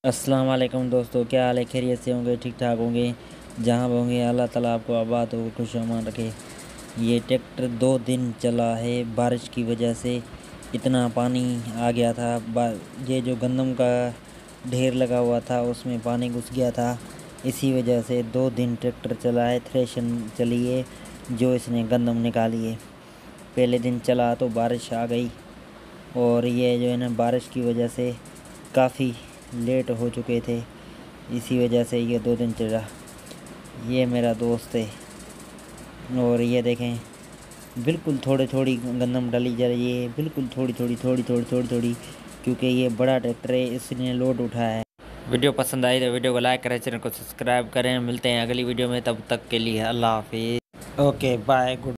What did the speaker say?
अस्सलाम वालेकुम दोस्तों, क्या हाल है? खैरियत से होंगे, ठीक ठाक होंगे। जहाँ भी होंगे अल्लाह ताला आपको आबाद हो, खुश अमान रखे। ये ट्रैक्टर 2 दिन चला है, बारिश की वजह से इतना पानी आ गया था। ये जो गंदम का ढेर लगा हुआ था उसमें पानी घुस गया था। इसी वजह से 2 दिन ट्रैक्टर चला है, थ्रेशन चली है जो इसने गंदम निकाली है। पहले दिन चला तो बारिश आ गई और ये जो है ना बारिश की वजह से काफ़ी लेट हो चुके थे। इसी वजह से ये 2 दिन चला। ये मेरा दोस्त है और ये देखें, बिल्कुल थोड़ी थोड़ी गंदम डाली जा रही है, बिल्कुल थोड़ी थोड़ी थोड़ी थोड़ी थोड़ी थोड़ी, क्योंकि ये बड़ा ट्रैक्टर है इसने लोड उठाया है। वीडियो पसंद आई तो वीडियो को लाइक करें, चैनल को सब्सक्राइब करें। मिलते हैं अगली वीडियो में, तब तक के लिए अल्लाह हाफिज़। Okay bye, good.